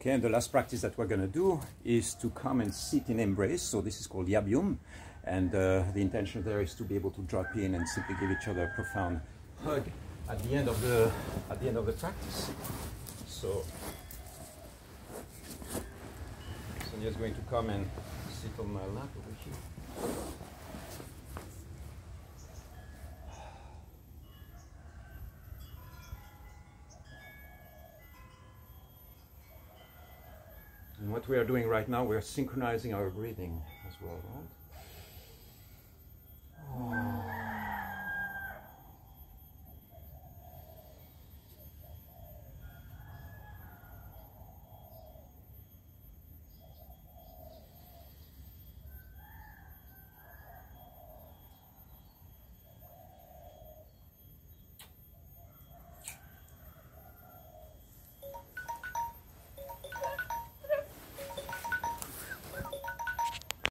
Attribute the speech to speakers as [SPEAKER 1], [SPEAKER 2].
[SPEAKER 1] Okay, and the last practice that we're going to do is to come and sit in embrace. So this is called Yabyum, and the intention there is to be able to drop in and simply give each other a profound hug at the end of the practice. So Sonia's going to come and sit on my lap over here. And what we are doing right now, we are synchronizing our breathing as well, right?